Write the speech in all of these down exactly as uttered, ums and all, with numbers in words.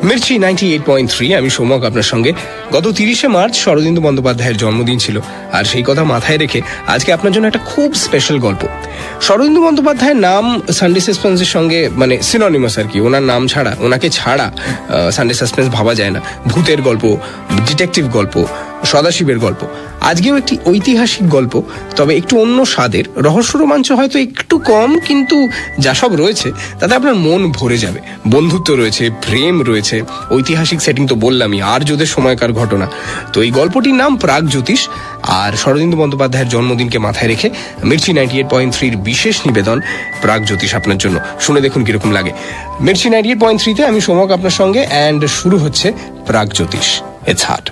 Mirchi ninety eight point three, আমি সৌমক আপনার সঙ্গে। গত তিরিশে মার্চ শরদিন্দু বন্দ্যোপাধ্যায়ের জন্মদিন ছিল, আর সেই কথা মাথায় রেখে আজকে আপনার জন্য একটা খুব স্পেশাল গল্প। শরদিন্দু বন্দ্যোপাধ্যায়ের নাম সানডে সাসপেন্সের সঙ্গে মানে সিনোনিমাস আর কি। ওনার নাম ছাড়া, ওনাকে ছাড়া সানডে সাসপেন্স ভাবা যায় না। ভূতের গল্প, ডিটেকটিভ গল্প, সদাশিবের গল্প। আজকেও একটি ঐতিহাসিক গল্প, তবে একটু অন্য স্বাদের। রহস্য রোমাঞ্চ হয়তো একটু কম, কিন্তু যা সব রয়েছে তাতে আপনার মন ভরে যাবে। বন্ধুত্ব রয়েছে, প্রেম রয়েছে, ঐতিহাসিক সেটিং তো বললামই, আর্যদের সময়কার ঘটনা। তো এই গল্পটির নাম প্রাগজ্যোতিষ, আর শরদিন্দু বন্দ্যোপাধ্যায়ের জন্মদিনকে মাথায় রেখে মির্চি নাইনটি এইট পয়েন্ট থ্রির বিশেষ নিবেদন প্রাগজ্যোতিষ আপনার জন্য। শুনে দেখুন কিরকম লাগে। মির্চি নাইনটি এইট পয়েন্ট থ্রিতে আমি সৌমক আপনার সঙ্গে, অ্যান্ড শুরু হচ্ছে Pragjyotish. It's heart.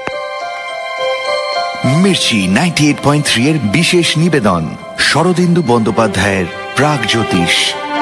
Mirchi ninety eight point three এর বিশেষ নিবেদন শরদিন্দু বন্দ্যোপাধ্যায়ের প্রাগজ্যোতিষ।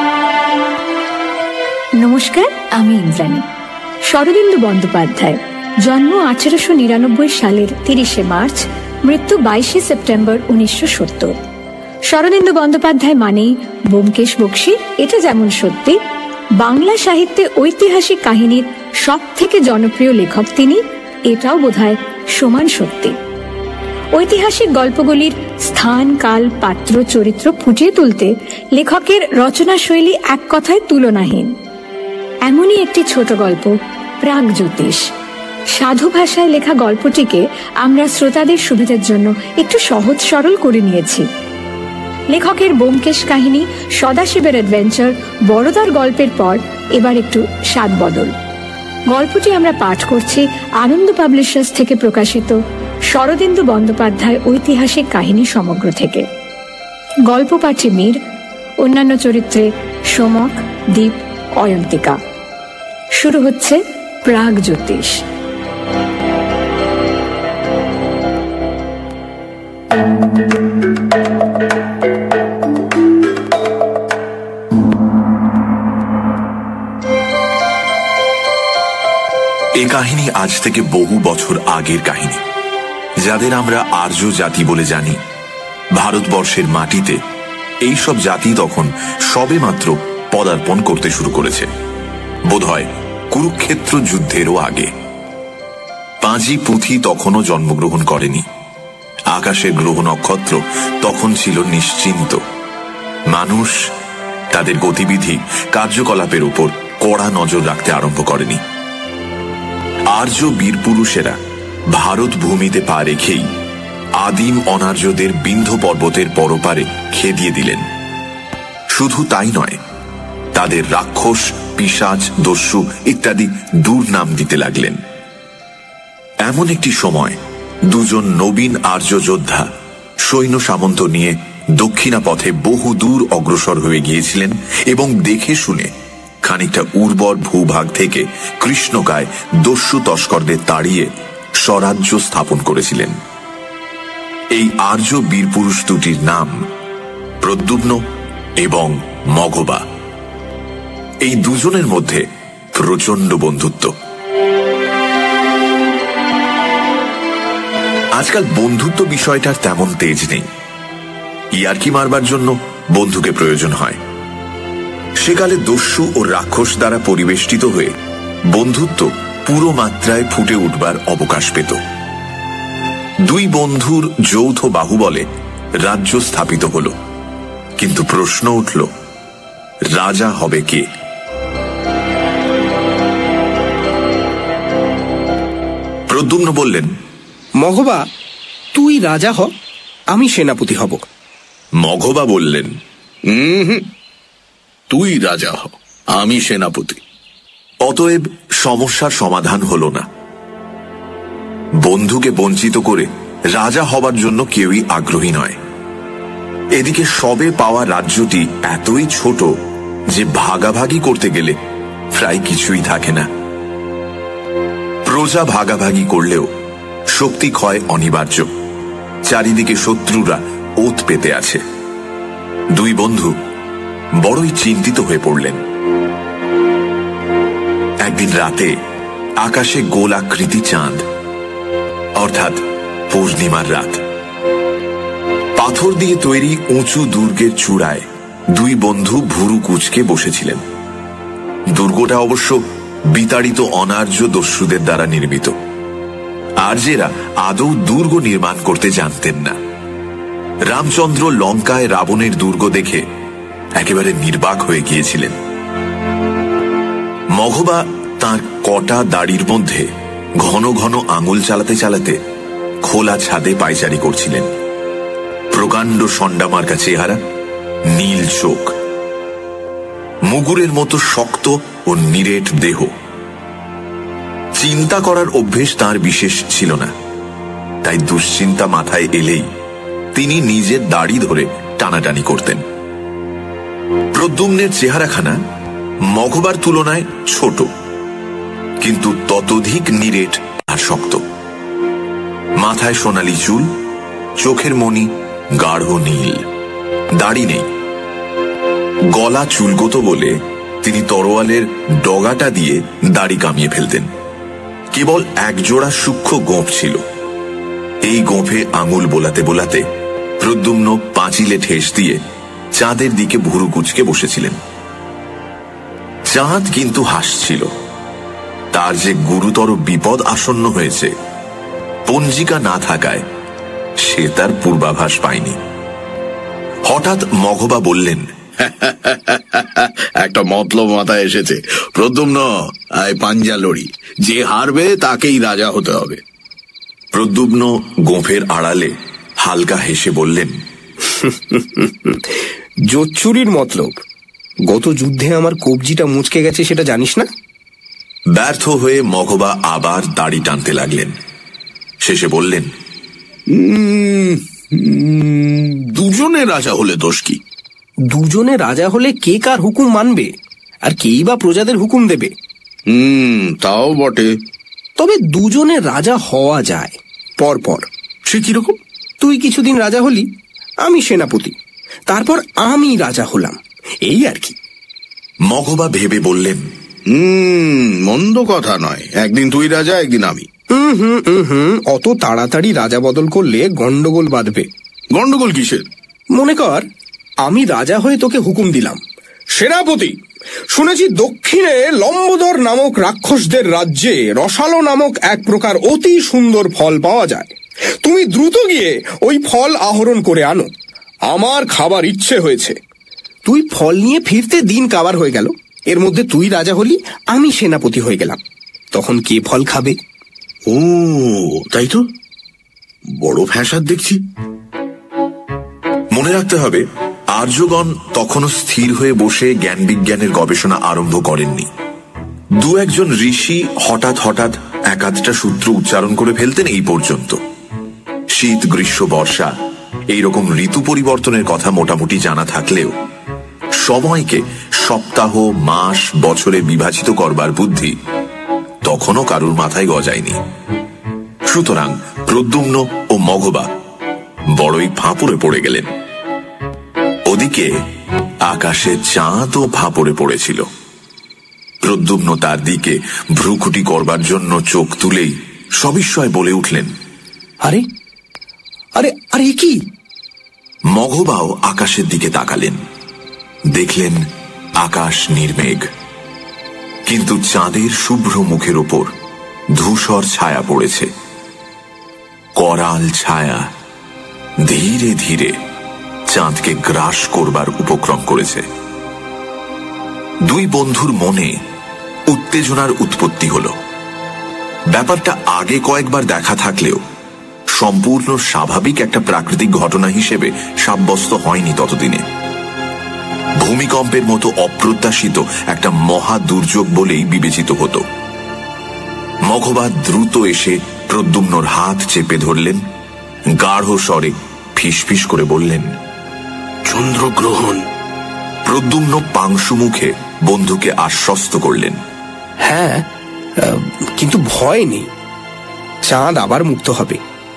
নমস্কার, আমি ইন্দ্রাণী। শরদিন্দু বন্দ্যোপাধ্যায় জন্ম আঠারোশো নিরানব্বই সালের তিরিশে মার্চ, মৃত্যু বাইশে সেপ্টেম্বর উনিশশো সত্তর। শরদিন্দু বন্দ্যোপাধ্যায় মানেই ব্যোমকেশ বক্সী, এটা যেমন সত্যি, বাংলা সাহিত্যে ঐতিহাসিক কাহিনীর সব থেকে জনপ্রিয় লেখক তিনি, এটাও বোধহয় সমান সত্যি। ঐতিহাসিক গল্পগুলির স্থান, কাল, পাত্র, চরিত্র ফুটিয়ে তুলতে লেখকের রচনা শৈলী এক কথায় তুলনাহীন। এমনই একটি ছোট গল্প প্রাগজ্যোতিষ। সাধু ভাষায় লেখা গল্পটিকে আমরা শ্রোতাদের সুবিধার জন্য একটু সহজ সরল করে নিয়েছি। লেখকের ব্যোমকেশ কাহিনী, সদাশিবের অ্যাডভেঞ্চার, বড়দার গল্পের পর এবার একটু স্বাদ বদল। গল্পটি আমরা পাঠ করছি আনন্দ পাবলিশার্স থেকে প্রকাশিত শরদিন্দু বন্দ্যোপাধ্যায় ঐতিহাসিক কাহিনী সমগ্র থেকে। গল্প পাঠে মীর, অন্যান্য চরিত্রে সোমক, দীপ, অয়ন্তিকা। শুরু হচ্ছে প্রাগজ্যোতিষ। এ কাহিনী আজ থেকে বহু বছর আগের কাহিনী। যাদের আমরা আর্য জাতি বলে জানি, ভারতবর্ষের মাটিতে এইসব জাতি তখন সবেমাত্র পদার্পণ করতে শুরু করেছে, বোধহয় কুরুক্ষেত্র যুদ্ধেরও আগে। পাঁজি পুঁথি তখনও জন্মগ্রহণ করেনি। আকাশের গ্রহ নক্ষত্র তখন ছিল নিশ্চিন্ত। মানুষ তাদের গতিবিধি, কার্যকলাপের উপর কড়া নজর রাখতে আরম্ভ করেনি। আর্য বীরপুরুষেরা ভারত ভূমিতে পা রেখেই আদিম অনার্যদের বিন্ধ্য পর্বতের পরপারে খেদিয়ে দিলেন। শুধু তাই নয়, তাদের রাক্ষস, পিশাচ, দস্যু ইত্যাদি দুর্নাম দিতে লাগলেন। এমন একটি সময় দুজন নবীন আর্য যোদ্ধা সৈন্য সামন্ত নিয়ে দক্ষিণা পথে বহু দূর অগ্রসর হয়ে গিয়েছিলেন এবং দেখে শুনে খানিকটা উর্বর ভূভাগ থেকে কৃষ্ণকায় দস্যু তস্করদের তাড়িয়ে স্বরাজ্য স্থাপন করেছিলেন। এই আর্য বীরপুরুষ দুটির নাম প্রদ্যুম্ন এবং মঘবা। এই দুজনের মধ্যে প্রচন্ড বন্ধুত্ব। আজকাল বন্ধুত্ব বিষয়টার তেমন তেজ নেই। ইয়ার্কি মারবার জন্য বন্ধুকে প্রয়োজন হয়। সেকালে দস্যু ও রাক্ষস দ্বারা পরিবেষ্টিত হয়ে বন্ধুত্ব পুরো মাত্রায় ফুটে উঠবার অবকাশ পেত। দুই বন্ধুর যৌথ বাহুবলে রাজ্য স্থাপিত হল, কিন্তু প্রশ্ন উঠল, রাজা হবে কে? প্রদ্যুম্ন বললেন, মঘবা, তুই রাজা হ, আমি সেনাপতি হব। মঘবা বললেন, হুম, তুই রাজা হ, আমি সেনাপতি। অতএব সমস্যার সমাধান হল না। বন্ধুকে বঞ্চিত করে রাজা হবার জন্য কেউই আগ্রহী নয়। এদিকে সবে পাওয়া রাজ্যটি এতই ছোট যে ভাগাভাগি করতে গেলে প্রায় কিছুই থাকে না। প্রজা ভাগাভাগি করলেও শক্তি ক্ষয় অনিবার্য। চারিদিকে শত্রুরা ওত পেতে আছে। দুই বন্ধু বড়ই চিন্তিত হয়ে পড়লেন। একদিন রাতে আকাশে গোল আকৃতি চাঁদ, অর্থাৎ পূর্ণিমার রাত। পাথর দিয়ে তৈরি উঁচু দুর্গের চূড়ায় দুই বন্ধু ভুরু কুঁচকে বসেছিলেন। দুর্গটা অবশ্য বিতাড়িত অনার্য দস্যুদের দ্বারা নির্মিত। আর্যেরা আদৌ দুর্গ নির্মাণ করতে জানতেন না। রামচন্দ্র লঙ্কায় রাবণের দুর্গ দেখে একেবারে নির্বাক হয়ে গিয়েছিলেন। মঘবা তার কটা দাড়ির মধ্যে ঘন ঘন আঙুল চালাতে চালাতে খোলা ছাদে পায়চারি করছিলেন। প্রকাণ্ড সন্ডামার্কা চেহারা, নীল চোখ, মুগুরের মতো শক্ত ও নিরেট দেহ। চিন্তা করার অভ্যেস তার বিশেষ ছিল না, তাই দুশ্চিন্তা মাথায় এলেই তিনি নিজের দাড়ি ধরে টানাটানি করতেন। প্রদ্যুম্নের চেহারাখানা মঘবার তুলনায় ছোট, কিন্তু ততোধিক নিরেট আর শক্ত। মাথায় সোনালি চুল, চোখের মণি গাঢ় নীল, দাড়ি নেই। গলা চুলগত বলে তিনি তরোয়ালের ডগাটা দিয়ে দাড়ি কামিয়ে ফেলতেন। কেবল একজোড়া সূক্ষ্ম গোঁফ ছিল। এই গোঁফে আঙুল বোলাতে বোলাতে প্রদ্যুম্ন পাঁচিলে ঠেস দিয়ে চাঁদের দিকে ভুরু কুঁচকে বসেছিলেন। চাঁদ কিন্তু হাসছিল। তার যে গুরুতর বিপদ আসন্ন হয়েছে, পঞ্জিকা না থাকায় সে তার পূর্বাভাস পায়নি। হঠাৎ মঘবা বললেন, একটা মতলব মাথায় এসেছে। প্রদ্যুম্ন, আয় পাঞ্জা লড়ি, যে হারবে তাকেই রাজা হতে হবে। প্রদ্যুম্ন গোঁফের আড়ালে হালকা হেসে বললেন, জোচ্চুরির মতলব? গত যুদ্ধে আমার কবজিটা মুচকে গেছে, সেটা জানিস না? ব্যর্থ হয়ে মঘবা আবার দাড়ি টানতে লাগলেন। শেষে বললেন, দুজনে রাজা হলে দোষ কি? দুজনে রাজা হলে কে কার হুকুম মানবে, আর কেই বা প্রজাদের হুকুম দেবে? হুম, তাও বটে। তবে দুজনে রাজা হওয়া যায় পরপর। সে কিরকম? তুই কিছুদিন রাজা হলি, আমি সেনাপতি, তারপর আমি রাজা হলাম, এই আর কি। মঘবা ভেবে বললেন, হুম, মন্দ কথা নয়। একদিন তুই রাজা, একদিন আমি। হুম হুম হুম হুম অত তাড়াতাড়ি রাজা বদল করলে গন্ডগোল বাঁধবে। গন্ডগোল কিসের? মনে কর আমি রাজা হয়ে তোকে হুকুম দিলাম, সেনাপতি, শুনেছি দক্ষিণে লম্বোদর নামক রাক্ষসদের রাজ্যে রসালো নামক এক প্রকার অতি সুন্দর ফল পাওয়া যায়। তুমি দ্রুত গিয়ে ওই ফল আহরণ করে আনো, আমার খাবার ইচ্ছে হয়েছে। তুই ফল নিয়ে ফিরতে দিন কাবার হয়ে গেল, এর মধ্যে তুই রাজা হলি, আমি সেনাপতি হয়ে গেলাম। তখন কে ফল খাবে? ও তাই তো, বড় ফ্যাসাদ দেখছি। মনে রাখতে হবে, আর্যগণ তখনও স্থির হয়ে বসে জ্ঞান বিজ্ঞানের গবেষণা আরম্ভ করেননি। দু একজন ঋষি হঠাৎ হঠাৎ এক আধটা সূত্র উচ্চারণ করে ফেলতেন এই পর্যন্ত। শীত, গ্রীষ্ম, বর্ষা এইরকম ঋতু পরিবর্তনের কথা মোটামুটি জানা থাকলেও সময়কে সপ্তাহ, মাস, বছরে বিভাজিত করবার বুদ্ধি তখনও কারুর মাথায় গজায়নি। সুতরাং প্রদ্যুম্ন ও মঘবা বড়ই ফাঁপড়ে পড়ে গেলেন। ওদিকে আকাশে চাঁদও ফাঁপড়ে পড়েছিল। প্রদ্যুম্ন তার দিকে ভ্রুকুটি করবার জন্য চোখ তুলেই সবিস্ময় বলে উঠলেন, আরে আরে আরে কি? মঘবাও আকাশের দিকে তাকালেন। দেখলেন আকাশ নির্মেঘ, কিন্তু চাঁদের শুভ্র মুখের ওপর ধূসর ছায়া পড়েছে। করাল ছায়া ধীরে ধীরে চাঁদকে গ্রাস করবার উপক্রম করেছে। দুই বন্ধুর মনে উত্তেজনার উৎপত্তি হল। ব্যাপারটা আগে কয়েকবার দেখা থাকলেও সম্পূর্ণ স্বাভাবিক একটা প্রাকৃতিক ঘটনা হিসেবে সাব্যস্ত হয়নি ততদিনে। ভূমিকম্পের মতো অপ্রত্যাশিত একটা মহা দুর্যোগ বলেই বিবেচিত হতো। মঘবা দ্রুত এসে প্রদ্যুম্নর হাত চেপে ধরলেন, গাঢ় স্বরে ফিসফিস করে বললেন, চন্দ্রগ্রহণ। প্রদ্যুম্ন পাংশু মুখে বন্ধুকে আশ্বস্ত করলেন, হ্যাঁ, কিন্তু ভয় নেই, চাঁদ আবার মুক্ত হবে।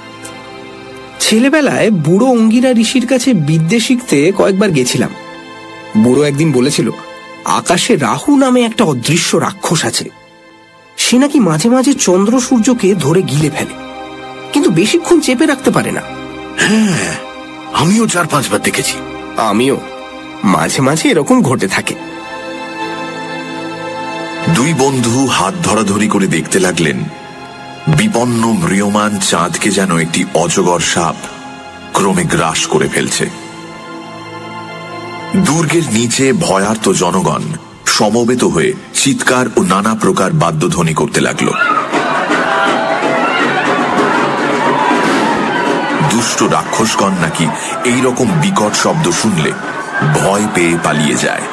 ছেলেবেলায় বুড়ো অঙ্গিরা ঋষির কাছে বিদ্যে শিখতে কয়েকবার গেছিলাম। বুড়ো একদিন বলেছিল, আকাশে রাহু নামে একটা অদৃশ্য রাক্ষস আছে, সে নাকি মাঝে মাঝে চন্দ্র সূর্যকে ধরে গিলে ফেলে, কিন্তু বেশিক্ষণ চেপে রাখতে পারে না। হ্যাঁ, আমিও চার পাঁচবার দেখেছি। আমিও, মাঝে মাঝে এরকম ঘটে থাকে। দুই বন্ধু হাত ধরাধরি করে দেখতে লাগলেন বিপন্ন ম্রিয়মান চাঁদকে যেন একটি অজগর সাপ ক্রমে গ্রাস করে ফেলছে। দুর্গের নিচে ভয়ার্ত জনগণ সমবেত হয়ে চিৎকার ও নানা প্রকার বাদ্যধ্বনি করতে লাগল। দুষ্ট রাক্ষসগণ নাকি এইরকম বিকট শব্দ শুনলে ভয় পেয়ে পালিয়ে যায়।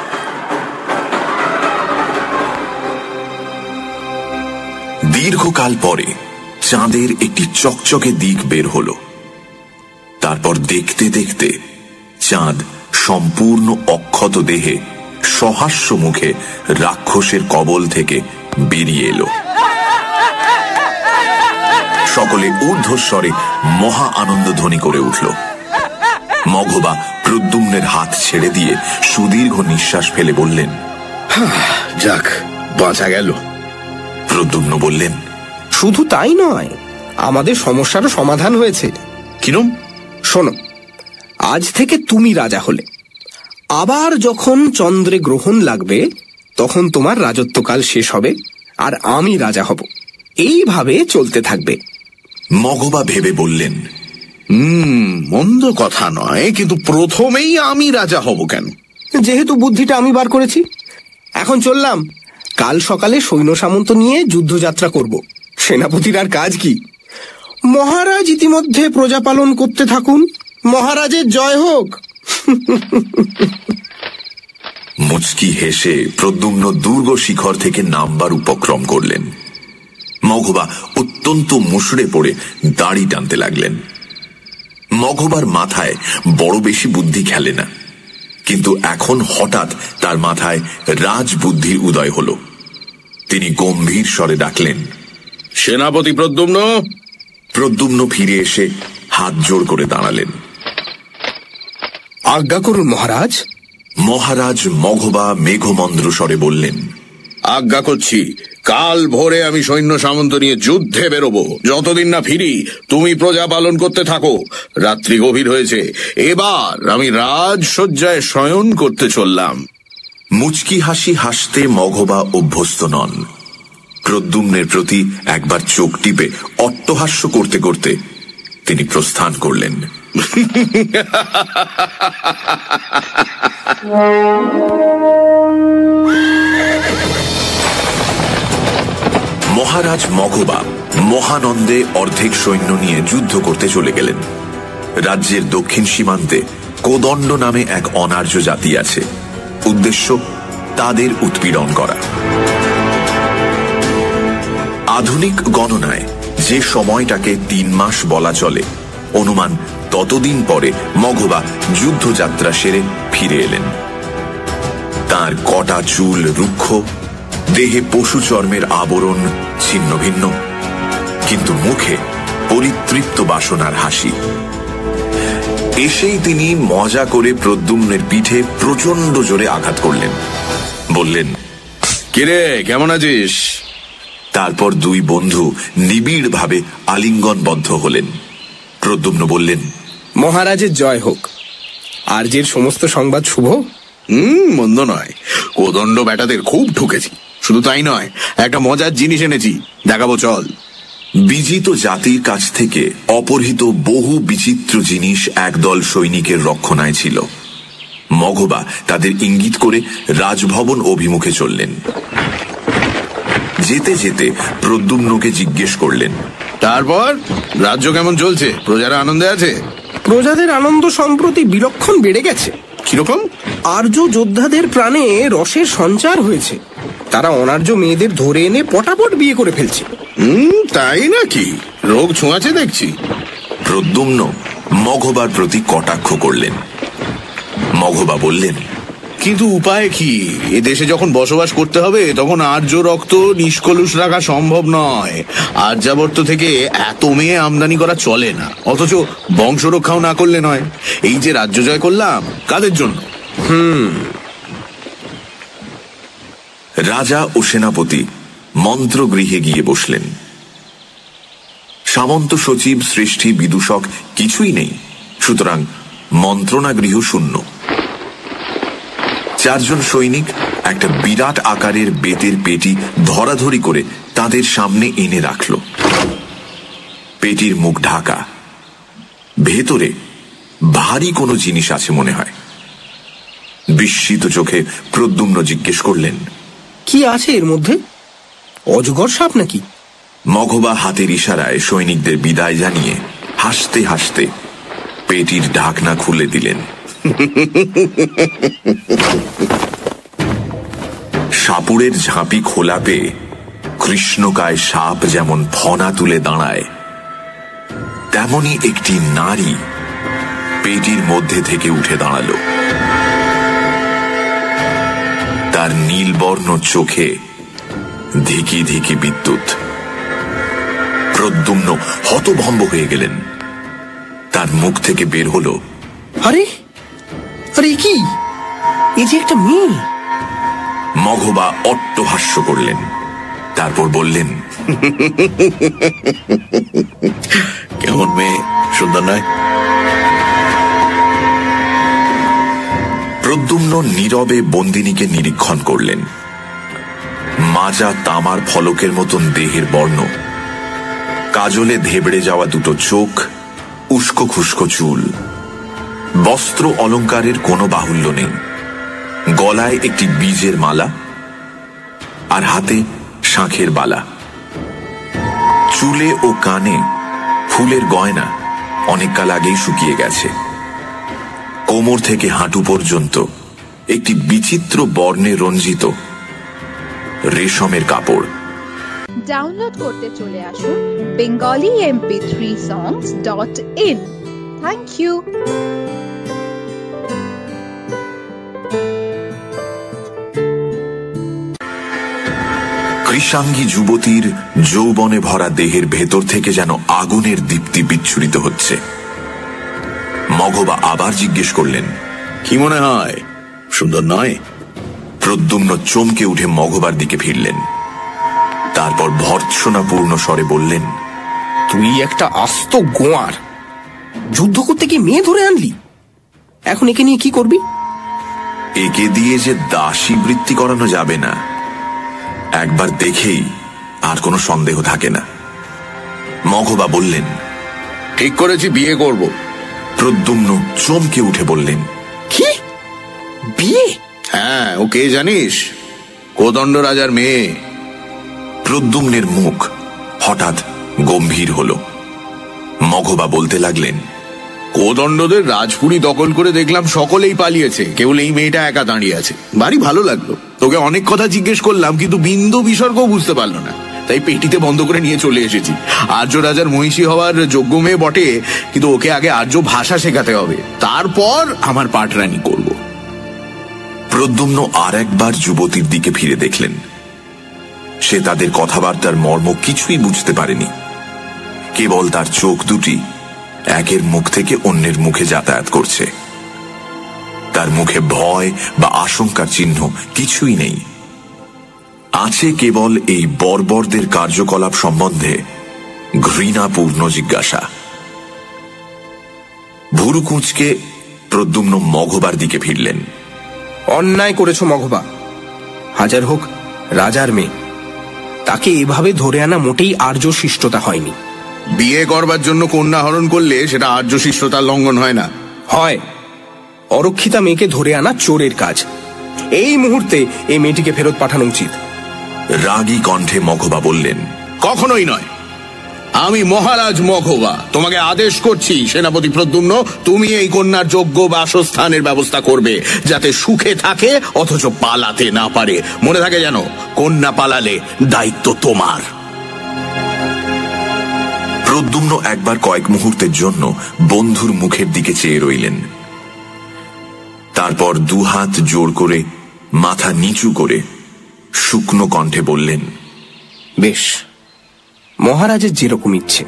দীর্ঘকাল পরে চাঁদের একটি চকচকে দিক বের হল। তারপর দেখতে দেখতে চাঁদ সম্পূর্ণ অক্ষত দেহে সহাস্য মুখে রাক্ষসের কবল থেকে বেরিয়ে এলো। সকলে ঊর্ধ্বস্বরে মহা আনন্দ ধ্বনি করে উঠল। মঘবা প্রদ্যুম্নের হাত ছেড়ে দিয়ে সুদীর্ঘ নিঃশ্বাস ফেলে বললেন, যাক, বাঁচা গেল। প্রদ্যুম্ন বললেন, শুধু তাই নয়, আমাদের সমস্যারও সমাধান হয়েছে। কিরম? শোনো, আজ থেকে তুমি রাজা হলে। আবার যখন চন্দ্রে গ্রহণ লাগবে তখন তোমার রাজত্বকাল শেষ হবে আর আমি রাজা হব। এইভাবে চলতে থাকবে। মঘবা ভেবে বললেন, হুম মন্দ কথা নয়, কিন্তু প্রথমেই আমি রাজা হব কেন? যেহেতু বুদ্ধিটা আমি বার করেছি। এখন চললাম, কাল সকালে সৈন্য সামন্ত নিয়ে যুদ্ধযাত্রা করব। সেনাপতির আর কাজ কি? মহারাজ ইতিমধ্যে প্রজা পালন করতে থাকুন। মহারাজের জয় হোক। মুচকি হেসে প্রদ্যুম্ন দুর্গ শিখর থেকে নামবার উপক্রম করলেন। মঘবা অত্যন্ত মুষড়ে পড়ে দাড়ি টানতে লাগলেন। মঘবার মাথায় বড় বেশি বুদ্ধি খেলে না, কিন্তু এখন হঠাৎ তার মাথায় রাজবুদ্ধির উদয় হল। তিনি গম্ভীর স্বরে ডাকলেন, সেনাপতি প্রদ্যুম্ন। প্রদ্যুম্ন ফিরে এসে হাত জোড় করে দাঁড়ালেন। আজ্ঞা করুন মহারাজ। মহারাজ মঘবা মেঘমন্দ্র স্বরে বললেন, আজ্ঞা করছি, কাল ভোরে আমি সৈন্য সামন্ত নিয়ে যুদ্ধে বেরোবো। যতদিন না ফিরি তুমি প্রজা পালন করতে থাকো। রাত্রি গভীর হয়েছে, এবার আমি রাজসজ্জায় শয়ন করতে চললাম। মুচকি হাসি হাসতে মঘবা অভ্যস্ত নন। প্রদ্যুম্নের প্রতি একবার চোখ টিপে অট্টহাস্য করতে করতে তিনি প্রস্থান করলেন। মহারাজ মঘবা মহানন্দে অর্ধেক সৈন্য নিয়ে যুদ্ধ করতে চলে গেলেন। রাজ্যের দক্ষিণ সীমান্তে কোদণ্ড নামে এক অনার্য জাতি আছে। উদ্দেশ্য তাদের উৎপীড়ন করা। আধুনিক গণনায় যে সময়টাকে তিন মাস বলা চলে, অনুমান ততদিন পরে মঘবা যুদ্ধযাত্রা সেরে ফিরে এলেন। তার কটা চুল রুক্ষ, দেহে পশু চর্মের আবরণ ছিন্ন ভিন্ন, কিন্তু মুখে পরিতৃপ্ত বাসনার হাসি। এসেই তিনি মজা করে প্রদ্যুম্নের পিঠে প্রচন্ড জোরে আঘাত করলেন। বললেন, কিরে, কেমন আছিস? তারপর দুই বন্ধু নিবিড় ভাবে আলিঙ্গনবদ্ধ হলেন। প্রদ্যুম্ন বললেন, মহারাজের জয় হোক। আর্যের সমস্ত সংবাদ শুভ। হুম মন্দ নয়, কোদণ্ড ব্যাটাদের খুব ঠুকেছি। শুধু তাই নয়, একটা মজার জিনিস এনেছি, দেখাবো চল। বিজিত জাতির কাছ থেকে অপহৃত বহু বিচিত্র জিনিস একদল সৈনিকের রক্ষণায় ছিল। মঘবা তাদের ইঙ্গিত করে রাজভবন অভিমুখে চললেন। যেতে যেতে প্রদ্যুম্নকে জিজ্ঞেস করলেন, তারপর রাজ্য কেমন চলছে? প্রজারা আনন্দে আছে? প্রজাদের আনন্দ সম্প্রতি বিলক্ষণ বেড়ে গেছে। কিরকম? আর্য যোদ্ধাদের প্রাণে রসের সঞ্চার হয়েছে। তারা অনার্য মেয়েদের ধরে এনে পটাপট বিয়ে করে ফেলছে। হুম তাই নাকি? রোগ ছোঁয়াছে দেখছি। প্রদ্যুম্ন মঘবার প্রতি কটাক্ষ করলেন। মঘবা বললেন, কিন্তু উপায় কি? এ দেশে যখন বসবাস করতে হবে তখন আর্য রক্ত নিষ্কলুষ রাখা সম্ভব নয়। আর্যাবর্ত থেকে এত মেয়ে আমদানি করা চলে না, অথচ বংশ রক্ষাও না করলে নয়। এই যে রাজ্য জয় করলাম, কাদের জন্য? হুম রাজা ও সেনাপতি মন্ত্রগৃহে গিয়ে বসলেন। সামন্ত সচিব, শ্রেষ্ঠী, বিদূষক কিছুই নেই, সুতরাং মন্ত্রণা গৃহ শূন্য। চারজন সৈনিক একটা বিরাট আকারের বেতের পেটি ধরাধরি করে তাদের সামনে এনে রাখল। পেটির মুখ ঢাকা, ভেতরে ভারী কোনো জিনিস আছে মনে হয়। বিস্মিত চোখে প্রদ্যুম্ন জিজ্ঞেস করলেন, কি আছে এর মধ্যে? অজগর সাপ নাকি? মঘবা হাতের ইশারায় সৈনিকদের বিদায় জানিয়ে হাসতে হাসতে পেটির ঢাকনা খুলে দিলেন। সাপুড়ের ঝাঁপি খোলা পেয়ে কৃষ্ণকায় সাপ যেমন ফনা তুলে দাঁড়ায়, তেমনি একটি নারী পেটির মধ্যে থেকে উঠে দাঁড়ালো। তার নীলবর্ণ চোখে ধিকি ধিকি বিদ্যুৎ। প্রদ্যুম্ন হতভম্ব হয়ে গেলেন। তার মুখ থেকে বের হলো, আরে আরে কি, এই যে একটা মেয়ে। মঘবা অট্টহাস্য করলেন, তারপর বললেন, কেমন মেয়ে, সুন্দর নয়? প্রদ্যুম্ন নীরবে বন্দিনীকে নিরীক্ষণ করলেন। মাজা তামার ফলকের মতন দেহের বর্ণ, কাজলে ধেবড়ে যাওয়া দুটো চোখ, উস্কো খুস্কো চুল। বস্ত্র অলঙ্কারের কোনো বাহুল্য নেই। গলায় একটি বীজের মালা আর হাতে শাঁখের বালা। চুলে ও কানে ফুলের গয়না অনেককাল আগেই শুকিয়ে গেছে। কোমর থেকে হাঁটু পর্যন্ত একটি বিচিত্র বর্ণে রঞ্জিত রেশমের কাপড়। ডাউনলোড করতে চলে আসুন Bengali MP three songs dot in. Thank you. কৃষাঙ্গী যুবতীর যৌবনে ভরা দেহের ভেতর থেকে যেন আগুনের দীপ্তি বিচ্ছুরিত হচ্ছে। মঘবা আবার জিজ্ঞেস করলেন, কি মনে হয়, সুন্দর নয়? প্রদ্যুম্ন চমকে উঠে মঘবার দিকে ফিরলেন। তারপর ভর্ৎসনাপূর্ণ স্বরে বললেন, তুই একটা আস্ত গোয়ার, যুদ্ধ করতে কি মেয়ে ধরে আনলি? এখন একে নিয়ে কি করবি? একে দিয়ে যে দাসী বৃত্তি করানো যাবে না, একবার দেখেই আর কোনো সন্দেহ থাকে না। মঘবা বললেন, ঠিক করেছি, বিয়ে করব। প্রদ্যুম্ন চমকে উঠে বললেন, কি বিয়ে? হ্যাঁ, ও কে জানিস? কোদণ্ড রাজার মেয়ে। প্রদ্যুম্নের মুখ হঠাৎ গম্ভীর হল। মঘবা বলতে লাগলেন, কোদণ্ডদের রাজপুরী দখল করে দেখলাম সকলেই পালিয়েছে, কেবল এই মেয়েটা একা দাঁড়িয়ে আছে। ভারী ভালো লাগলো। তোকে অনেক কথা জিজ্ঞেস করলাম, কিন্তু বিন্দু বিসর্গও বুঝতে পারলো না, তাই পেটিতে বন্ধ করে নিয়ে চলে এসেছি। আর্য রাজার মহিষী হওয়ার যোগ্য মেয়ে বটে, কিন্তু ওকে আগে আর্য ভাষা শেখাতে হবে, তারপর আমার পাটরানি করব। প্রদ্যুম্ন আর একবার যুবতীর দিকে ফিরে দেখলেন। সে তাদের কথাবার্তার মর্ম কিছুই বুঝতে পারেনি। কেবল তার চোখ দুটি একের মুখ থেকে অন্যের মুখে যাতায়াত করছে। তার মুখে ভয় বা আশঙ্কার চিহ্ন কিছুই নেই। আছে কেবল এই বর্বরদের কার্যকলাপ সম্বন্ধে ঘৃণাপূর্ণ জিজ্ঞাসা। ভুরুকুঁচকে প্রদ্যুম্ন মঘবার দিকে ফিরলেন। অন্যায় করেছ মঘবা। হাজার হোক রাজার মেয়ে, তাকে এভাবে ধরে আনা মোটেই আর্য শিষ্টতা হয়নি। বিয়ে করবার জন্য কন্যা হরণ করলে সেটা আর্য শিষ্টতার লঙ্ঘন হয় না? হয়। অরক্ষিতা মেয়েকে ধরে আনা চোরের কাজ। এই মুহূর্তে এই মেয়েটিকে ফেরত পাঠানো উচিত। রাগী কণ্ঠে মঘবা বললেন, কখনোই নয়। আমি মহারাজ মঘবা তোমাকে আদেশ করছি, সেনাপতি প্রদ্যুম্ন, তুমি এই কন্যার যোগ্য বাসস্থানের ব্যবস্থা করবে, যাতে সুখে থাকে অথচ পালাতে না পারে। মনে থাকে যেন, কন্যা পালালে দায়িত্ব তোমার। প্রদ্যুম্ন একবার কয়েক মুহূর্তের জন্য বন্ধুর মুখের দিকে চেয়ে রইলেন। তারপর দুহাত জোর করে মাথা নিচু করে শুকনো কণ্ঠে বললেন, বেশ, মহারাজের যেরকম ইচ্ছে।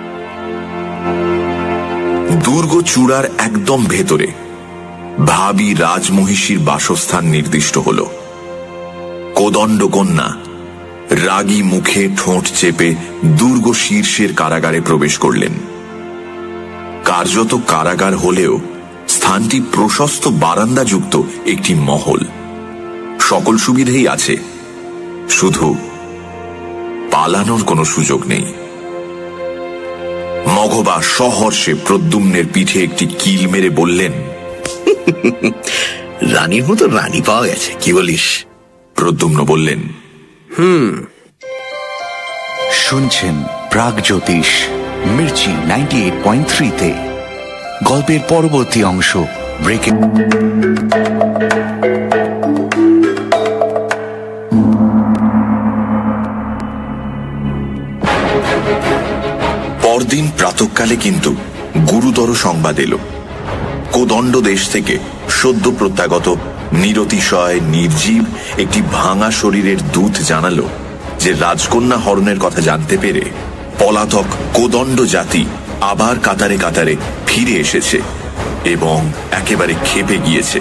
দুর্গ চূড়ার একদম ভেতরে ভাবী রাজমহিষীর বাসস্থান নির্দিষ্ট হল। কোদণ্ড কন্যা রাগী মুখে ঠোঁট চেপে দুর্গ শীর্ষের কারাগারে প্রবেশ করলেন। কার্যত কারাগার হলেও স্থানটি প্রশস্ত বারান্দাযুক্ত একটি মহল। সকল সুবিধেই আছে, শুধু পালানোর কোনো সুযোগ নেই। মঘবা সহর্ষে প্রদ্যুম্নের পিঠে একটি কিল মেরে বললেন, রানীর মতো রানী পাওয়া গেছে, কি বলিস? প্রদ্যুম্ন বললেন, হুম। শুনছেন Pragjyotish Mirchi ninety eight point three তে। গল্পের পরবর্তী অংশ ব্রেকে। পরদিন প্রাতঃকালে কিন্তু গুরুতর সংবাদ এলো। কোদণ্ড দেশ থেকে সদ্য প্রত্যাগত নিরতিশয় নির্জীব একটি ভাঙা শরীরের দূত জানালো যে রাজকন্যা হরণের কথা জানতে পেরে পলাতক কোদণ্ড জাতি আবার কাতারে কাতারে ফিরে এসেছে এবং একেবারে ক্ষেপে গিয়েছে।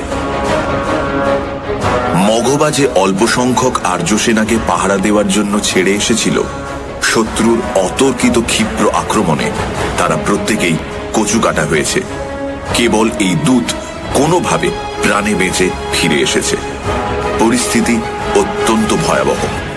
মঘবা যে অল্প সংখ্যক আর্য সেনাকে পাহারা দেওয়ার জন্য ছেড়ে এসেছিল, শত্রুর অতর্কিত ক্ষিপ্র আক্রমণে তারা প্রত্যেকেই কচু কাটা হয়েছে। কেবল এই দূত কোনোভাবে প্রাণে বেঁচে ফিরে এসেছে। পরিস্থিতি অত্যন্ত ভয়াবহ।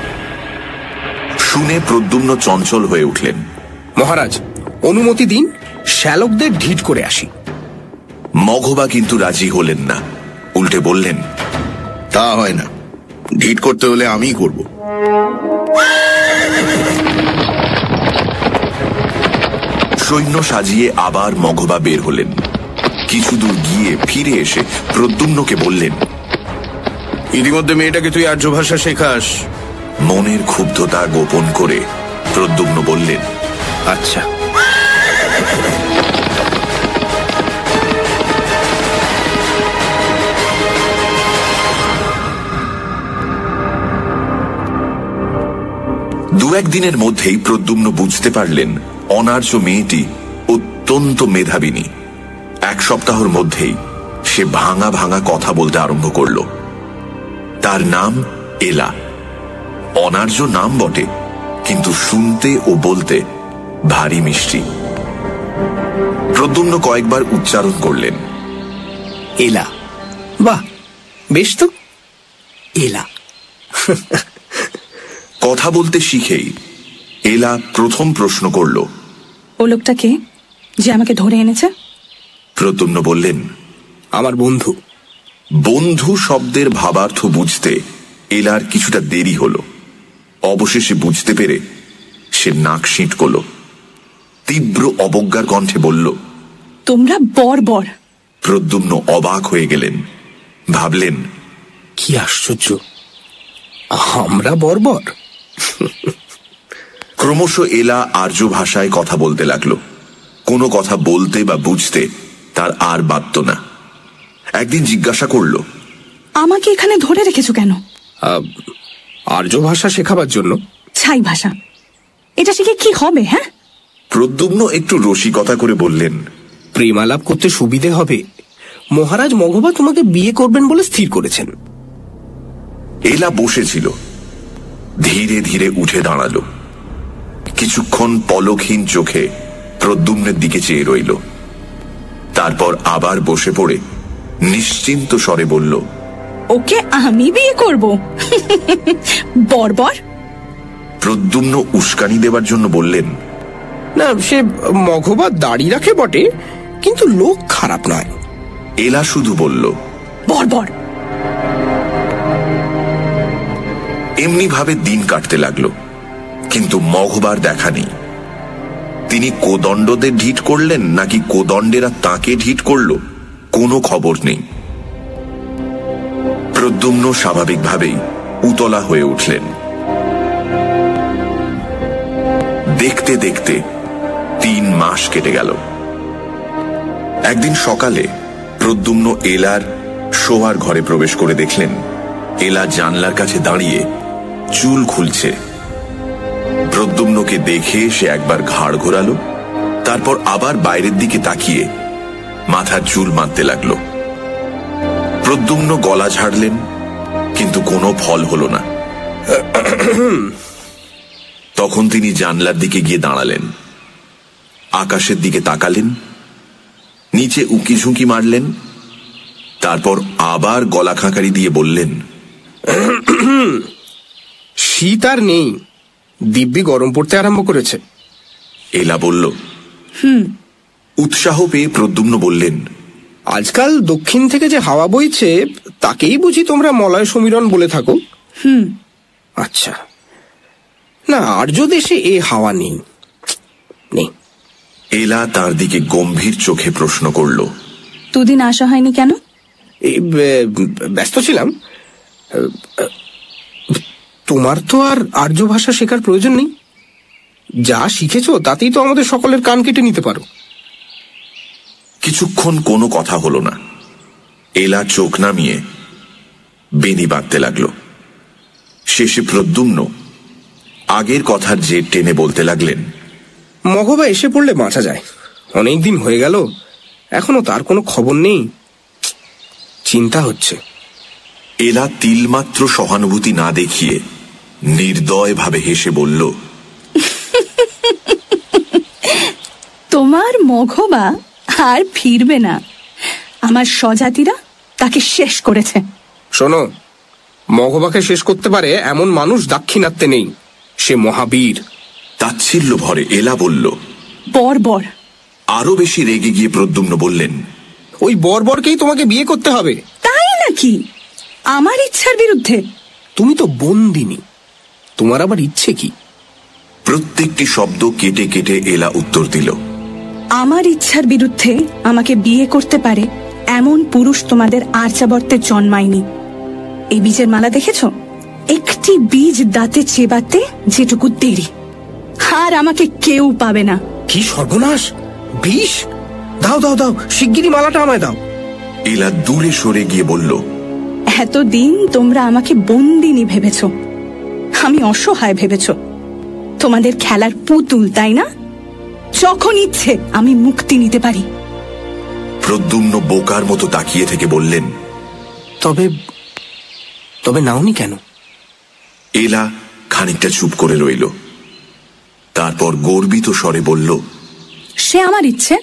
শুনে প্রদ্যুম্ন চঞ্চল হয়ে উঠলেন। মহারাজ, অনুমতি দিন, শ্যালকদের ঢিট করে আসি। মঘবা কিন্তু রাজি হলেন না, উল্টে বললেন, তা হয় না, ঢিট করতে হলে আমিই করব। সৈন্য সাজিয়ে আবার মঘবা বের হলেন। কিছু দূর গিয়ে ফিরে এসে প্রদ্যুম্নকে বললেন, ইতিমধ্যে মেয়েটাকে তুই আর্য ভাষা শেখাস। মনের ক্ষুব্ধতা গোপন করে প্রদ্যুম্ন বললেন, আচ্ছা। দু একদিনের মধ্যেই প্রদ্যুম্ন বুঝতে পারলেন অনার্য মেয়েটি অত্যন্ত মেধাবিনী। এক সপ্তাহের মধ্যেই সে ভাঙা ভাঙা কথা বলতে আরম্ভ করল। তার নাম এলা। অনার্য নাম বটে, কিন্তু শুনতে ও বলতে ভারী মিষ্টি। প্রদ্যুম্ন কয়েকবার উচ্চারণ করলেন, এলা। বাহ, বেশ তো, এলা। কথা বলতে শিখেই এলা প্রথম প্রশ্ন করল, ও লোকটা কে যে আমাকে ধরে এনেছে? প্রদ্যুম্ন বললেন, আমার বন্ধু। বন্ধু শব্দের ভাবার্থ বুঝতে এলার কিছুটা দেরি হল। অবশেষে বুঝতে পেরে সে নাক সিঁটকল। তীব্র অবজ্ঞার কণ্ঠে বলল, তোমরা বর্বর। প্রদ্যুম্ন অবাক হয়ে গেলেন। ভাবলেন, কি আশ্চর্য, আমরা বর্বর? ক্রমশ এলা আর্য ভাষায় কথা বলতে লাগলো। কোনো কথা বলতে বা বুঝতে তার আর বাধ্য না। একদিন জিজ্ঞাসা করল, আমাকে এখানে ধরে রেখেছো কেন? আর্য ভাষা শেখাবার জন্য। ছাই ভাষা, এটা শিখে কি হবে? হ্যাঁ, প্রদ্যুম্ন একটু রসিকতা করে বললেন, প্রেমালাপ করতে সুবিধে হবে। মহারাজ মঘবা তোমাকে বিয়ে করবেন বলে স্থির করেছেন। এলা বসেছিল, ধীরে ধীরে উঠে দাঁড়ালো। কিছুক্ষণ পলকহীন চোখে প্রদ্যুম্নের দিকে চেয়ে রইল। তারপর আবার বসে পড়ে নিশ্চিন্ত স্বরে বলল, ওকে আমি বিয়ে করব? বর্বর। প্রদ্যুম্ন উস্কানি দেবার জন্য বললেন, না, সে মঘবা দাড়ি রাখে বটে, কিন্তু লোক খারাপ নয়। এলা শুধু বলল, বর্বর। এমনি ভাবে দিন কাটতে লাগলো, কিন্তু মঘবার দেখা নেই। তিনি কোদণ্ডদের ঢিট করলেন নাকি কোদণ্ডেরা তাকে ঢিট করল, কোনো খবর নেই। প্রদ্যুম্ন স্বাভাবিকভাবেই উতলা হয়ে উঠলেন। দেখতে দেখতে তিন মাস কেটে গেল। একদিন সকালে প্রদ্যুম্ন এলার শোয়ার ঘরে প্রবেশ করে দেখলেন এলা জানলার কাছে দাঁড়িয়ে চুল খুলছে। প্রদ্যুম্নকে দেখে সে একবার ঘাড় ঘোরালো, তারপর আবার বাইরের দিকে তাকিয়ে মাথার চুল বাঁধতে লাগলো। প্রদ্যুম্ন গলা ঝাড়লেন, কিন্তু কোনো ফল হলো না। তখন তিনি জানলার দিকে গিয়ে দাঁড়ালেন, আকাশের দিকে তাকালেন, নিচে উঁকি ঝুঁকি মারলেন, তারপর আবার গলা খাঁকারি দিয়ে বললেন, শীত আর নেই, দিব্যি গরম পড়তে আরম্ভ করেছে। এলা বলল। হুম উৎসাহ পেয়ে প্রদ্যুম্ন বললেন, আজকাল দক্ষিণ থেকে যে হাওয়া বইছে তাকেই বুঝি তোমরা মলয় সমীরণ বলে থাকো? হুম আচ্ছা, না আর্য দেশে এ হাওয়া নেই নেই। এলা তার দিকে গম্ভীর চোখে প্রশ্ন করল, দুদিন আসা হয়নি কেন? এই ব্যস্ত ছিলাম। তোমার তো আর আর্য ভাষা শেখার প্রয়োজন নেই, যা শিখেছ তাতেই তো আমাদের সকলের কান কেটে নিতে পারো। কিছুক্ষণ কোনো কথা হলো না। এলা চোখ নামিয়ে বেনি বাঁধতে লাগলো। শেষে প্রদ্যুম্ন আগের কথার জের টেনে বলতে লাগলেন, মঘবা এসে পড়লে বাঁচা যায়, অনেকদিন হয়ে গেল, এখনো তার কোনো খবর নেই, চিন্তা হচ্ছে। এলা তিলমাত্র সহানুভূতি না দেখিয়ে নির্দয় ভাবে হেসে বলল, তোমার মঘবা আর ফিরবে না, আমার স্বজাতিরা তাকে শেষ করেছে। শোনো, মঘবাকে শেষ করতে পারে এমন মানুষ দাক্ষিণাত্যে নেই, সে মহাবীর। তাচ্ছিল্য ভরে এলা বলল, বর্বর। আরো বেশি রেগে গিয়ে প্রদ্যুম্ন বললেন, ওই বর্বরকেই তোমাকে বিয়ে করতে হবে। তাই নাকি? আমার ইচ্ছার বিরুদ্ধে? তুমি তো বন্দিনী, তোমার আবার ইচ্ছে কি? প্রত্যেকটি শব্দ কেটে কেটে এলা উত্তর দিল, আমার ইচ্ছার বিরুদ্ধে আমাকে বিয়ে করতে পারে এমন পুরুষ তোমাদের আর্যাবর্তে জন্মায়নি। এই বীজের মালা দেখেছ? একটি বীজ দাঁতে চেবাতে যেটুকু দেরি, আর আমাকে কেউ পাবে না। কি সর্বনাশ! বিষ? দাও দাও দাও, শিগগিরই মালাটা আমায় দাও। এলা দূরে সরে গিয়ে বলল, এতদিন তোমরা আমাকে বন্দিনী ভেবেছ, আমি অসহায় ভেবেছ, তোমাদের খেলার পুতুল, তাই না? যখন ইচ্ছে আমি মুক্তি নিতে পারি। প্রদ্যুম্ন বোকার মতো তাকিয়ে থেকে বললেন, তবে তবে নাওনি কেন? এলা খানিকটা চুপ করে রইল, তারপর গর্বিত স্বরে বলল, সে আমার ইচ্ছে।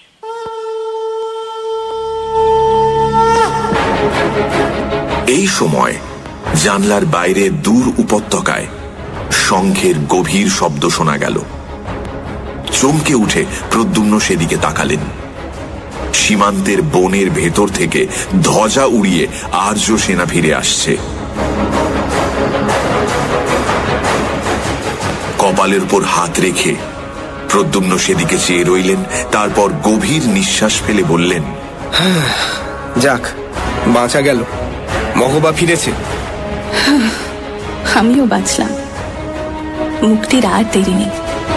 এই সময় জানলার বাইরে দূর উপত্যকায় শঙ্খের গভীর শব্দ শোনা গেল। চমকে উঠে প্রদ্যুম্ন সেদিকে তাকালেন। সীমান্তের বনের ভেতর থেকে ধ্বজা উড়িয়ে আর্য সেনা ফিরে আসছে। কপালের উপর হাত রেখে প্রদ্যুম্ন সেদিকে চেয়ে রইলেন, তারপর গভীর নিঃশ্বাস ফেলে বললেন, যাক, বাঁচা গেল, মঘবা ফিরেছে। আমিও বাঁচলাম, মুক্তির আর দেরি নেই।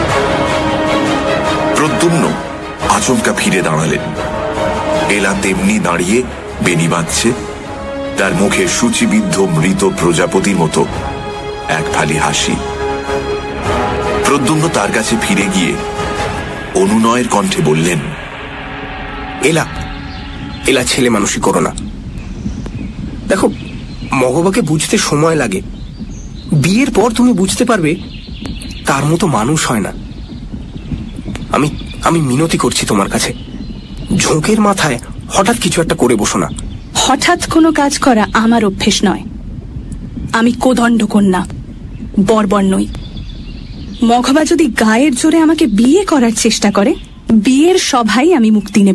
প্রদ্যুম্ন আচমকা ফিরে দাঁড়ালেন। এলা তেমনি দাঁড়িয়ে বেনি বাঁধছে, তার মুখে সূচিবিদ্ধ মৃত প্রজাপতির মতো এক ফালি হাসি। প্রদ্যুম্ন তার কাছে ফিরে গিয়ে অনুনয়ের কণ্ঠে বললেন, এলা এলা ছেলে মানুষই করো না। দেখো, মঘবাকে বুঝতে সময় লাগে, বিয়ের পর তুমি বুঝতে পারবে তার মতো মানুষ হয় না। আমি আমি মিনতি করছি তোমার কাছে, ঝোঁকের মাথায় হঠাৎ কিছু একটা করে বসো না। হঠাৎ কোনো কাজ করা আমার অভ্যেস নয়। আমি কোদণ্ড কন্যা, বর্বর নই। মঘবা যদি গায়ের জোরে আমাকে বিয়ে করার চেষ্টা করে, বিয়ের সভায় আমি মুক্তি নেব।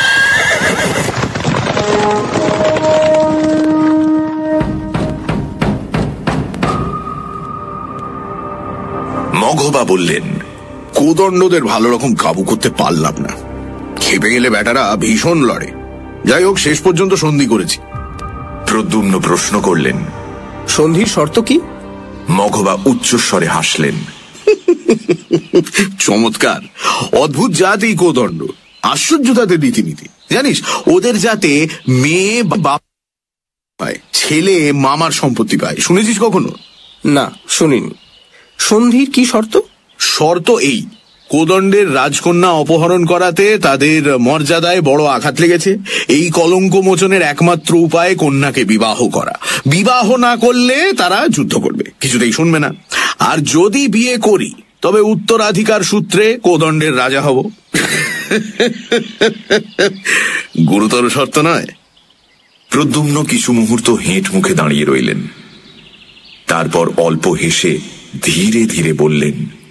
মঘবা বললেন, কোদণ্ডদের ভালো রকম কাবু করতে পারলাম না, খেপে গেলে ব্যাটারা ভীষণ লড়ে। যাই হোক, শেষ পর্যন্ত সন্ধি করেছি। প্রদ্যুম্ন প্রশ্ন করলেন, সন্ধির শর্ত কি? মঘবা উচ্চস্বরে হাসলেন, চমৎকার, অদ্ভুত জাত এই কোদণ্ড, আশ্চর্য তাদের রীতিনীতি। জানিস, ওদের যাতে মেয়ে বাপ পায়, ছেলে মামার সম্পত্তি পায়, শুনেছিস কখনো? না, শুনিনি। সন্ধির কি শর্ত? শর্ত এই, কোদণ্ডের রাজকন্যা অপহরণ করাতে তাদের মর্যাদায় বড় আঘাত লেগেছে। এই কলঙ্ক মোচনের একমাত্র উপায় কন্যাকে বিবাহ করা। বিবাহ না করলে তারা যুদ্ধ করবে, কিছুতেই শুনবে না। আর যদি বিয়ে করি তবে উত্তরাধিকার সূত্রে কোদণ্ডের রাজা হব। গুরুতর শর্ত নয়? প্রদ্যুম্ন কিছু মুহূর্ত হেঁট মুখে দাঁড়িয়ে রইলেন। তারপর অল্প হেসে ধীরে ধীরে বললেন,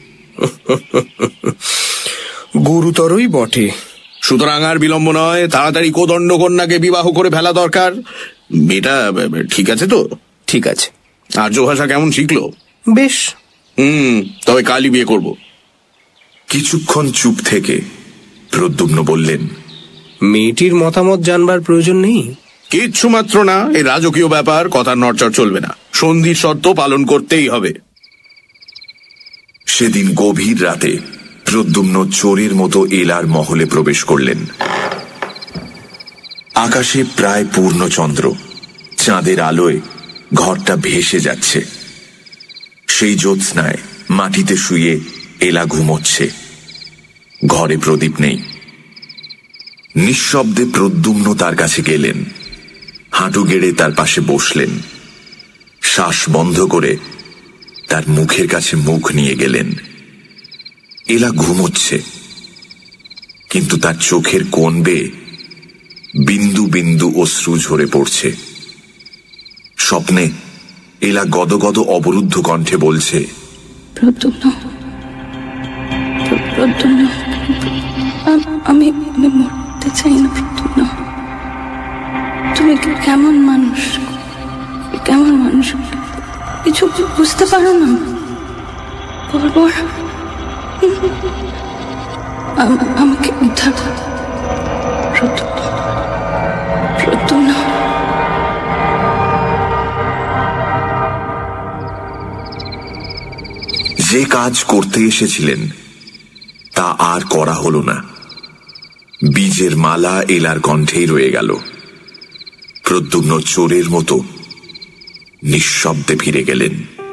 গুরুতরই বটে। সুতরাং আর বিলম্ব নয়, তাড়াতাড়ি কোদণ্ড কন্যাকে বিবাহ করে ফেলা দরকার। মেয়েটা ঠিক আছে তো? ঠিক আছে। আর্য ভাষা কেমন শিখলো? বেশ। হুম, তবে কালই বিয়ে করব। কিছুক্ষণ চুপ থেকে প্রদ্যুম্ন বললেন, মেয়েটির মতামত জানবার প্রয়োজন নেই? কিচ্ছু মাত্র না, এই রাজকীয় ব্যাপার, কথার নড়চড় চলবে না, সন্ধির শর্ত পালন করতেই হবে। সেদিন গভীর রাতে প্রদ্যুম্ন চোরের মতো এলার মহলে প্রবেশ করলেন। আকাশে প্রায় পূর্ণচন্দ্র, চাঁদের আলোয় ঘরটা ভেসে যাচ্ছে। সেই জ্যোৎস্নায় মাটিতে শুয়ে এলা ঘুমোচ্ছে, ঘরে প্রদীপ নেই। নিঃশব্দে প্রদ্যুম্ন তার কাছে গেলেন, হাঁটু গেড়ে তার পাশে বসলেন, শ্বাস বন্ধ করে তার মুখের কাছে মুখ নিয়ে গেলেন। এলা ঘুমোচ্ছে, কিন্তু তার চোখের কোণ বেয়ে বিন্দু বিন্দু অশ্রু ঝরে পড়ছে। স্বপ্নে এলা গদগদ অবরুদ্ধ কণ্ঠে বলছে, প্রদ্যুম্ন, প্রদ্যুম্ন, আমি আমি মরতে চাই না প্রদ্যুম্ন। তুমি কেমন মানুষ, কেমন মানুষ, কিছু বুঝতে পারো না? বর্বর, আমাকে উদ্ধার করো প্রদ্যুম্ন, প্রদ্যুম্ন। যে কাজ করতে এসেছিলেন তা আর করা হলো না। বীজের মালা এলার কণ্ঠেই রয়ে গেল। প্রদ্যুম্ন চোরের মতো নিঃশব্দে ফিরে গেলেন।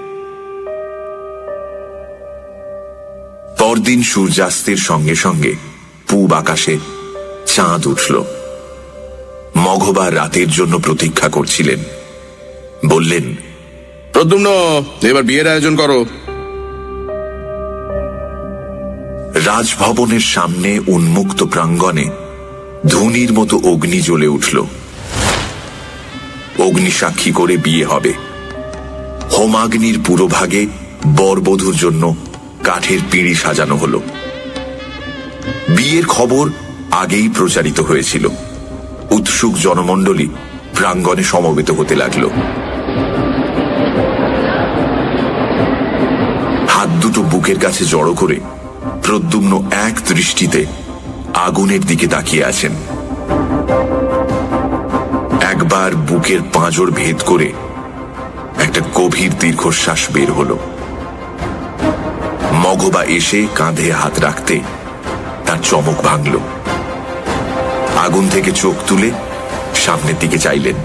পরদিন সূর্যাস্তের সঙ্গে সঙ্গে পূব আকাশে চাঁদ উঠল। মঘবা রাতের জন্য প্রতীক্ষা করছিলেন। বললেন, প্রদ্যুম্ন, এবার বিয়ের আয়োজন করো। রাজভবনের সামনে উন্মুক্ত প্রাঙ্গণে ধুনির মতো অগ্নি জ্বলে উঠল। অগ্নি সাক্ষী করে বিয়ে হবে। হোমাগ্নির পুরোভাগে বরবধূর জন্য কাঠের পিঁড়ি সাজানো হলো। বিয়ের খবর আগেই প্রচারিত হয়েছিল। উৎসুক জনমণ্ডলী প্রাঙ্গণে সমবেত হতে লাগল। হাত দুটো বুকের কাছে জড়ো করে প্রদ্যুম্ন এক দৃষ্টিতে আগুনের দিকে তাকিয়ে আছেন। একবার বুকের পাঁজর ভেদ করে একটা গভীর দীর্ঘশ্বাস বের হলো। মঘবা এসে কাঁধে হাত রাখতে তার চমক ভাঙল। আগুন থেকে চোখ তুলে সামনের দিকে চাইলেন।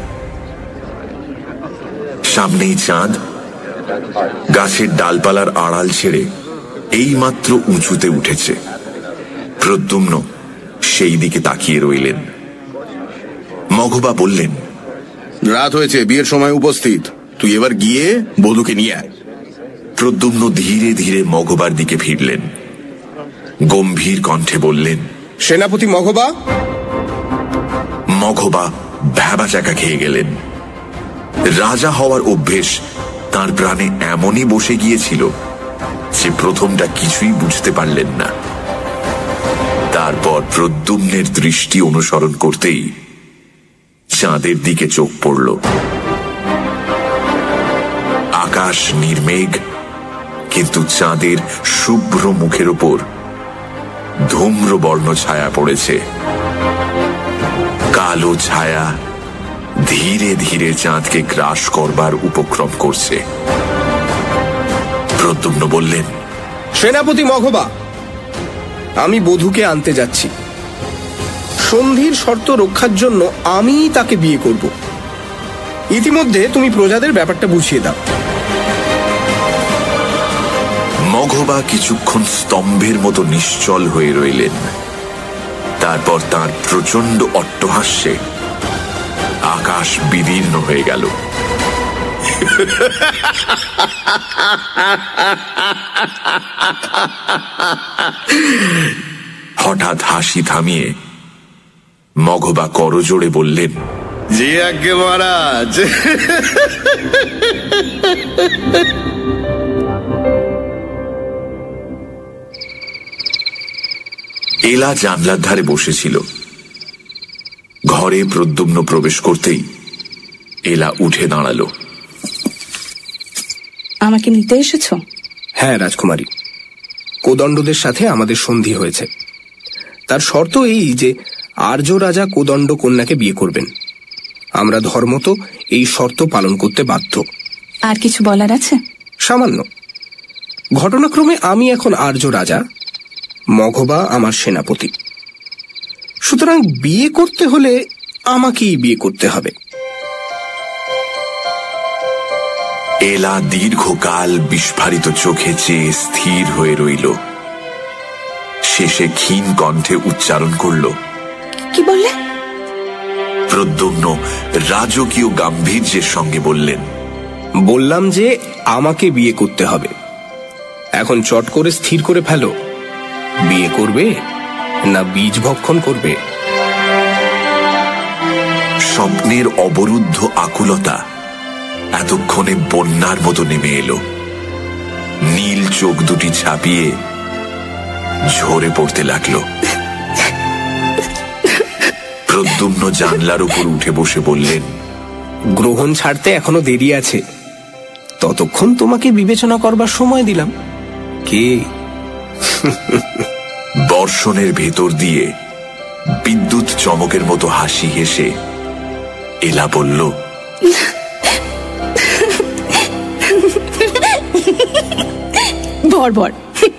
সামনেই চাঁদ, গাছের ডালপালার আড়াল ছেড়ে এইমাত্র উঁচুতে উঠেছে। প্রদ্যুম্ন সেই দিকে তাকিয়ে রইলেন। মঘবা বললেন, রাত হয়েছে, বিয়ের সময় উপস্থিত, তুই এবার গিয়ে বধূকে নিয়ে আয়। প্রদ্যুম্ন ধীরে ধীরে মঘবার দিকে ফিরলেন। গম্ভীর কণ্ঠে বললেন, সেনাপতি মঘবা। মঘবা ভ্যাবাচাকা খেয়ে গেলেন। রাজা হওয়ার অভ্যেস তার প্রাণে এমনই বসে গিয়েছিল যে প্রথমটা কিছুই বুঝতে পারলেন না। তারপর প্রদ্যুম্নের দৃষ্টি অনুসরণ করতেই চাঁদের দিকে চোখ পড়ল। আকাশ নির্মেঘ, কিন্তু চাঁদের শুভ্র মুখের ওপর ধূম্র বর্ণ ছায়া পড়েছে। কালো ছায়া ধীরে ধীরে চাঁদকে গ্রাস করবার উপক্রম করছে। প্রদ্যুম্ন বললেন, সেনাপতি মঘবা, আমি বধূকে আনতে যাচ্ছি। সন্ধির শর্ত রক্ষার জন্য আমি তাকে বিয়ে করব। ইতিমধ্যে তুমি প্রজাদের ব্যাপারটা বুঝিয়ে দাও। মঘবা কিছুক্ষণ স্তম্ভের মতো নিশ্চল হয়ে রইলেন। তারপর তার প্রচন্ড অট্টহাস্যে আকাশ বিদীর্ণ হয়ে গেল। হঠাৎ হাসি থামিয়ে মঘবা করজোড়ে বললেন, জি আজ্ঞে মহারাজ। এলা জানলার ধারে বসেছিল। ঘরে প্রদ্যুম্ন প্রবেশ করতেই এলা উঠে দাঁড়ালো। আমাকে নিতে এসেছো? হ্যাঁ রাজকুমারী, কোদণ্ডদের সাথে আমাদের সন্ধি হয়েছে। তার শর্ত এই যে আর্য রাজা কোদণ্ড কন্যাকে বিয়ে করবেন। আমরা ধর্মত এই শর্ত পালন করতে বাধ্য। আর কিছু বলার আছে? সামান্য। ঘটনাক্রমে আমি এখন আর্য রাজা, মঘবা আমার সেনাপতি। সুতরাং বিয়ে করতে হলে আমাকেই বিয়ে করতে হবে। এলা দীর্ঘকাল বিস্ফারিত চোখে চেয়ে স্থির হয়ে রইল। শেষে ক্ষীণ কণ্ঠে উচ্চারণ করল, কি বললে? প্রদ্যুম্ন রাজকীয় গাম্ভীর্যের সঙ্গে বললেন, বললাম যে আমাকে বিয়ে করতে হবে। এখন চট করে স্থির করে ফেলো, বিয়ে করবে না বীজ ভক্ষণ করবে? স্বপ্নের অবরুদ্ধ আকুলতা এতক্ষণে বন্যার মতো নেমে এলো। নীল চোখ দুটি ছাপিয়ে ঝরে পড়তে লাগলো। প্রদ্যুম্ন জানলার উপর উঠে বসে বললেন, গ্রহণ ছাড়তে এখনো দেরি আছে, ততক্ষণ তোমাকে বিবেচনা করবার সময় দিলাম। কে? বর্ষণের ভেতর দিয়ে বিদ্যুৎ চমকের মতো হাসি হেসে এলা বলল, বর্বর।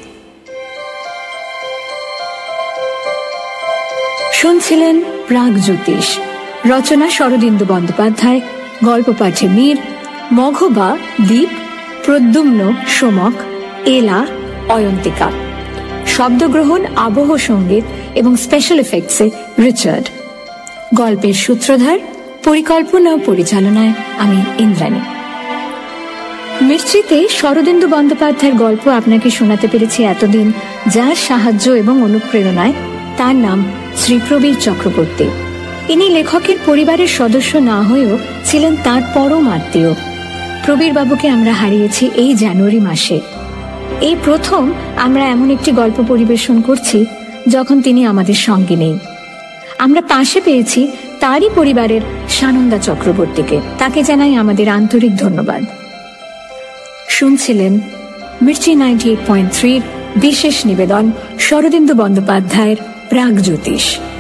শুনছিলেন প্রাগজ্যোতিষ, রচনা শরদিন্দু বন্দ্যোপাধ্যায়, গল্প পাঠে মীর, মঘবা দীপ, প্রদ্যুম্ন সোমক, এলা অয়ন্তিকা। শব্দগ্রহণ, আবহ সঙ্গীত এবং স্পেশাল এফেক্টসে রিচার্ড। গল্পের সূত্রধার, পরিকল্পনা ও পরিচালনায় আমি ইন্দ্রাণী। মির্চিতে শরদিন্দু বন্দ্যোপাধ্যায়ের গল্প আপনাকে শোনাতে পেরেছি এতদিন, যার সাহায্য এবং অনুপ্রেরণায়। তার নাম শ্রী প্রবীর চক্রবর্তী। ইনি লেখকের পরিবারের সদস্য না হয়েও ছিলেন তার পরম আত্মীয়। প্রবীর বাবুকে আমরা হারিয়েছি এই জানুয়ারি মাসে। এই প্রথম আমরা এমন একটি গল্প পরিবেশন করছি যখন তিনি আমাদের সঙ্গে নেই। আমরা পাশে পেয়েছি তারই পরিবারের সানন্দা চক্রবর্তীকে। তাকে জানাই আমাদের আন্তরিক ধন্যবাদ। শুনছিলেন মির্চি নাইনটি এইট পয়েন্ট থ্রির বিশেষ নিবেদন শরদিন্দু বন্দ্যোপাধ্যায়ের প্রাগজ্যোতিষ।